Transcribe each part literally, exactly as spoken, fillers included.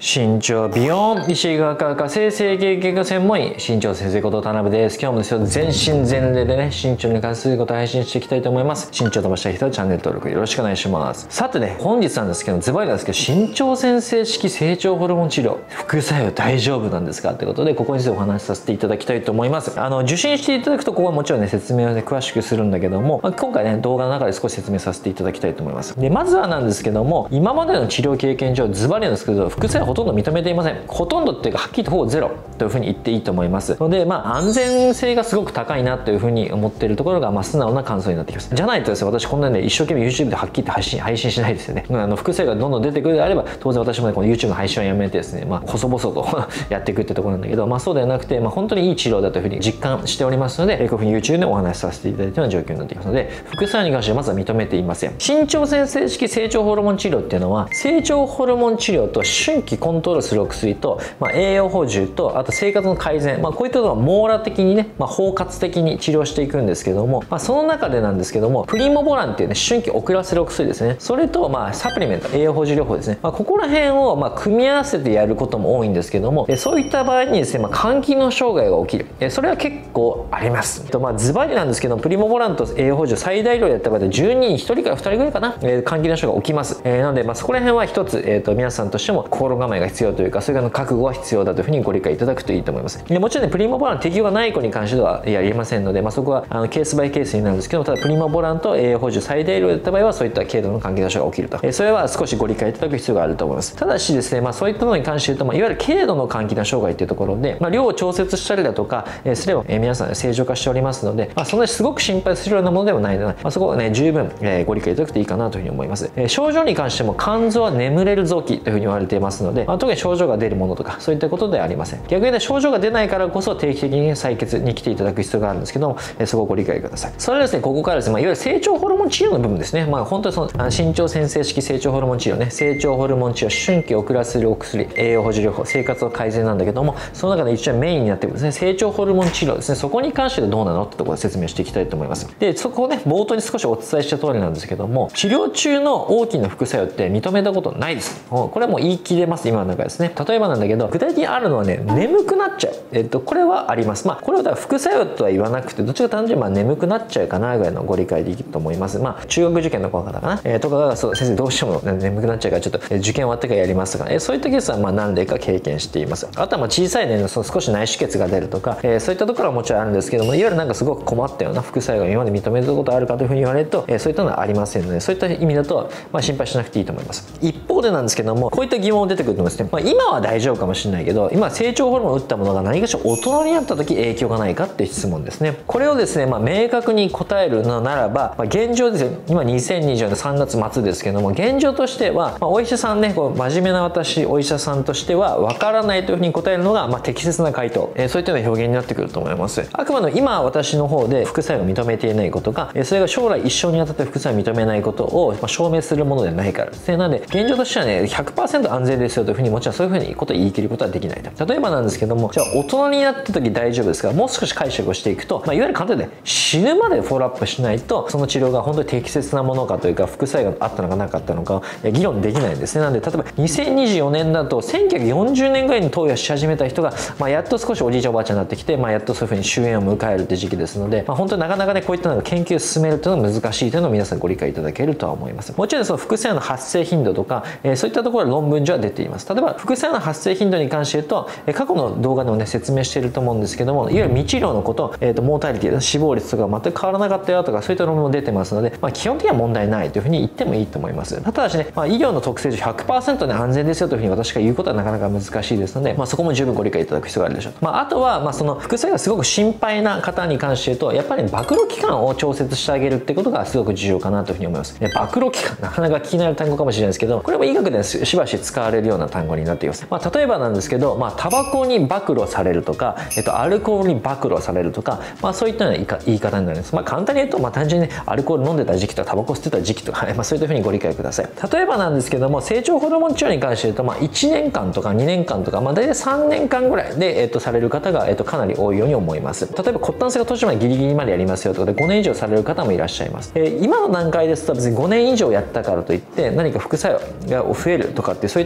身長美容医師学科生成形外科専門医身長先生こと田辺です。今日もですよ、全身全霊でね身長に関することを配信していきたいと思います。身長伸ばしたい人はチャンネル登録よろしくお願いします。さてね、本日なんですけど、ズバリなんですけど、身長先生式成長ホルモン治療副作用大丈夫なんですかってことで、ここについてお話しさせていただきたいと思います。あの受診していただくと、ここはもちろんね説明をね詳しくするんだけども、まあ、今回ね動画の中で少し説明させていただきたいと思います。でまずはなんですけども、今までの治療経験上ズバリなんですけど、副作用ほとんど認めていません。ほとんどっていうかはっきりとほぼゼロというふうに言っていいと思いますので、まあ安全性がすごく高いなというふうに思っているところが、まあ素直な感想になってきます。じゃないとですね、私こんなね一生懸命 YouTube ではっきりと配信配信しないですよね。あの副作用がどんどん出てくるであれば、当然私もねこの YouTube の配信をやめてですね、まあ細々とやっていくってところなんだけど、まあそうではなくて、まあ本当にいい治療だというふうに実感しておりますので、こういうふうに YouTube でお話しさせていただいたような状況になっていますので、副作用に関してはまずは認めていません。身長先生式成長ホルモン治療っていうのは、成長ホルモン治療と春季コントロールするお薬と、まあ、栄養補充と、あと生活の改善、まあ、こういったのは網羅的にね、まあ、包括的に治療していくんですけども、まあ、その中でなんですけども、プリモボランっていうね春季遅らせるお薬ですね、それとまあサプリメント栄養補充療法ですね、まあ、ここら辺をまあ組み合わせてやることも多いんですけども、そういった場合にですね、まあ、肝機能障害が起きる、それは結構あります。とまあズバリなんですけど、プリモボランと栄養補充最大量やった場合でじゅうにんにひとりからふたりぐらいかな、えー、肝機能障害が起きます。えー、なのでまあそこら辺は一つ、えー、と皆さんとしても心構えが必要というか、それからの覚悟は必要だというふうにご理解いただくといいと思います。でもちろんねプリモボラン適用がない子に関してはやりませんので、まあ、そこはあのケースバイケースになるんですけど、ただプリモボランと栄養補充最大量だった場合はそういった軽度の肝機能障害が起きると、えー、それは少しご理解いただく必要があると思います。ただしですね、まあ、そういったものに関して言うと、まあ、いわゆる軽度の肝機能障害というところで、まあ、量を調節したりだとか、えー、すれば、えー、皆さん、ね、正常化しておりますので、まあ、そんなにすごく心配するようなものではないので、まあ、そこはね十分、えー、ご理解いただくといいかなというふうに思います。えー、症状に関しても肝臓は眠れる臓器というふうに言われていますので、まあ、特に症状が出るものとかそういったことではありません。逆にね症状が出ないからこそ定期的に採血に来ていただく必要があるんですけども、えー、そこをご理解ください。それはですね、ここからですね、まあ、いわゆる成長ホルモン治療の部分ですね。まあ本当にそのあの身長先生式成長ホルモン治療ね、成長ホルモン治療、春季遅らせるお薬、栄養補充療法、生活の改善なんだけども、その中で一応メインになってくるですね、成長ホルモン治療ですね。そこに関してはどうなのってところで説明していきたいと思います。でそこをね冒頭に少しお伝えした通りなんですけども、治療中の大きな副作用って認めたことないです。これはもう言い切れます、今の中ですね。例えばなんだけど、具体的にあるのはね、眠くなっちゃう、えっとこれはあります。まあこれはだから副作用とは言わなくて、どっちか単純にまあ眠くなっちゃうかなぐらいのご理解でいいと思います。まあ中学受験の子方かな、えー、とかがそう先生どうしても、ね、眠くなっちゃうからちょっと、えー、受験終わってからやりますとか、えー、そういったケースはまあ何例か経験しています。あとはまあ小さい年のその少し内出血が出るとか、えー、そういったところはもちろんあるんですけども、いわゆるなんかすごく困ったような副作用が今まで認めたことあるかというふうに言われると、えー、そういったのはありませんので、そういった意味だとまあ心配しなくていいと思います。一方でなんですけども、こういった疑問出てくると思いますね。まあ、今は大丈夫かもしれないけど、今成長ホルモンを打ったものが何かしら大人になった時影響がないかっていう質問ですね。これをですね、まあ、明確に答えるのならば、まあ、現状ですよ、今にせんにじゅうねんさんがつ末ですけども、現状としては、まあ、お医者さんね、こう真面目な私お医者さんとしては分からないというふうに答えるのが、まあ、適切な回答、えー、そういったような表現になってくると思います。あくまでも今私の方で副作用を認めていないことが、それが将来一生にわたって副作用を認めないことを証明するものではないからですね。なので現状としてはね ひゃくパーセント 安全ですよというふうに、もちろんそういうふうにことを言い切ることはできないと。例えばなんですけども、じゃあ大人になった時大丈夫ですから、もう少し解釈をしていくと、まあ、いわゆる簡単で死ぬまでフォローアップしないと、その治療が本当に適切なものかというか、副作用があったのかなかったのか議論できないんですね。なので例えばにせんにじゅうよねんだとせんきゅうひゃくよんじゅうねんぐらいに投与し始めた人が、まあ、やっと少しおじいちゃんおばあちゃんになってきて、まあ、やっとそういうふうに終焉を迎えるって時期ですので、まあ、本当になかなかねこういったのが研究を進めるというのは難しいというのを皆さんご理解いただけるとは思います。もちろんその副作用の発生頻度とか、えー、そういったところは論文上は出ています。例えば副作用の発生頻度に関して言うと、えー、過去の動画でもね説明していると思うんですけども、いわゆる未治療のこと、えー、とモータリティ死亡率とか全く変わらなかったよとか、そういった論文も出てますので、まあ、基本的には問題ないというふうに言ってもいいと思います。ただしね、まあ、医療の特性上 ひゃくパーセント で安全ですよというふうに私が言うことはなかなか難しいですので、まあ、そこも十分ご理解いただく必要があるでしょう。まあ、あとはまあその副作用がすごく心配な方に関して言うと、やっぱり暴露期間を調節してあげるってことがすごく重要かなというふうに思います。暴露期間、なかなか聞き慣れる単語かもしれないですけど、これも医学でしばし使われるような単語になっています。まあ、例えばなんですけど、まあ、タバコに暴露されるとか、えっと、アルコールに暴露されるとか、まあ、そういったような言い方になります。まあ、簡単に言うと、まあ、単純にね、アルコール飲んでた時期とかタバコ吸ってた時期とか、まあ、そういったふうにご理解ください。例えばなんですけども、成長ホルモン治療に関して言うと、まあ、いちねんかんとかにねんかんとか、まあ、大体さんねんかんぐらいで、えっと、される方が、えっと、かなり多いように思います。例えば骨端性が途中までギリギリまでやりますよとかでごねん以上される方もいらっしゃいます。えー、今の段階ですと別にごねん以上やったからといって何か副作用が増えるとかってそういった報告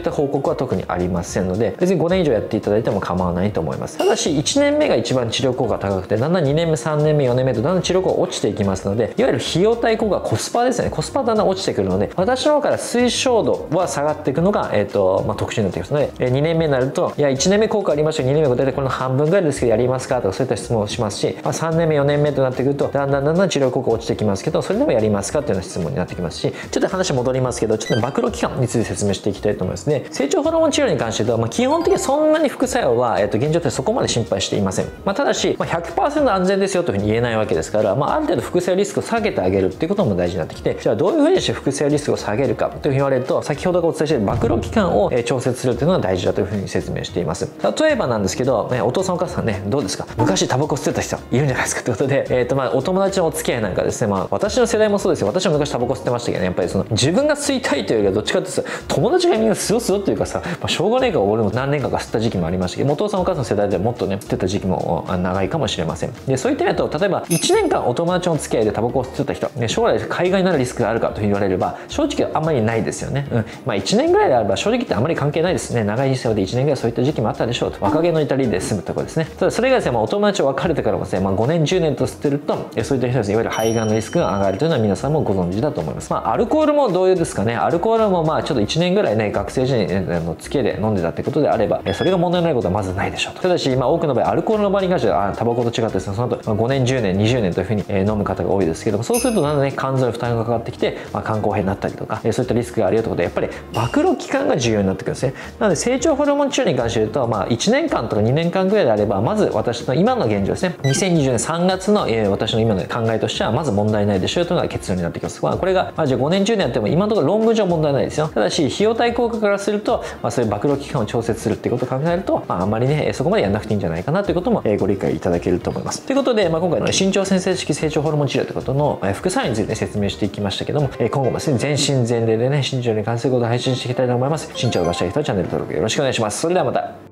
は特にありませんので、別にごねん以上やっていただいても構わないと思います。ただしいちねんめが一番治療効果が高くて、だんだんにねんめさんねんめよねんめとだんだん治療効果が落ちていきますので、いわゆる費用対効果、コスパですね、コスパだんだん落ちてくるので、私の方から推奨度は下がっていくのが、えーとまあ、特殊になってきますので、えー、にねんめになると、いやいちねんめ効果ありましたよ、にねんめは大体この半分ぐらいですけどやりますかとか、そういった質問をしますし、まあ、さんねんめよねんめとなってくるとだんだんだんだん治療効果落ちてきますけど、それでもやりますかっていうような質問になってきますし、ちょっと話戻りますけど、ちょっと暴露期間について説明していきたいと思いますね。成長ホルモン治療に関しては、まあ、基本的にそんなに副作用は、えー、と現状でそこまで心配していません。まあ、ただし、まあ、ひゃくパーセント 安全ですよというふうに言えないわけですから、まあ、ある程度副作用リスクを下げてあげるっていうことも大事になってきて、じゃあどういうふうにして副作用リスクを下げるかというふうに言われると、先ほどお伝えしている暴露期間を、えー、調節するというのが大事だというふうに説明しています。例えばなんですけど、ね、お父さんお母さんね、どうですか、昔タバコ吸ってた人いるんじゃないですかということで、えーとまあ、お友達のお付き合いなんかですね、まあ、私の世代もそうですよ。私は昔タバコ吸ってましたけど、ね、やっぱりその自分が吸いたいというよりはどっちかっていうと友達がみんな吸おう吸おうっていうかさ、まあ、しょうがねえから俺も何年間か吸った時期もありましたけど、お父さんお母さんの世代ではもっとね吸ってた時期も長いかもしれません。でそういった意味だと、例えばいちねんかんお友達の付き合いでタバコを吸ってた人、ね、将来海外になるリスクがあるかと言われれば正直あんまりないですよね。うん、まあいちねんぐらいであれば正直言ってあんまり関係ないですね。長い人生でいちねんぐらいそういった時期もあったでしょうと。若気の至りで済むところですね。ただそれがですね、まあ、お友達を別れてからもですね、まあ、ごねんじゅうねんと吸ってるとそういった人ですね、いわゆる肺がんのリスクが上がるというのは皆さんもご存知だと思います。まあアルコールも同様ですかね。アルコールもまあちょっといちねんぐらいね、学生時代に、ね、の付き合いで飲んでたってことであれば、それが問題ないことはまずないでしょうと。ただし、まあ、多くの場合アルコールの場合に関してはタバコと違ってですね、その後ごねんじゅうねんにじゅうねんというふうに飲む方が多いですけども、そうするとだんだんね肝臓に負担がかかってきて、まあ、肝硬変になったりとか、そういったリスクがあるよということで、やっぱり暴露期間が重要になってくるんですね。なので成長ホルモン治療に関して言うと、まあ、いちねんかんとかにねんかんぐらいであれば、まず私の今の現状ですね、にせんにじゅうねんさんがつの、えー、私の今の考えとしてはまず問題ないでしょうというのが結論になってきます。まあ、これが、まあ、じゃあごねんじゅうねんやっても今のところ論文上問題ないですよ。ただし費用対効果からすると、まあ、そういう暴露期間を調節するっていうことを考えると、まあ、あんまりねそこまでやらなくていいんじゃないかなということも、えー、ご理解いただけると思います。ということで、まあ、今回の身長先生式成長ホルモン治療ということの、えー、副作用について説明していきましたけども、えー、今後もですね全身全霊でね身長に関することを配信していきたいと思います。身長を伸ばしたい人はチャンネル登録よろしくお願いします。それではまた。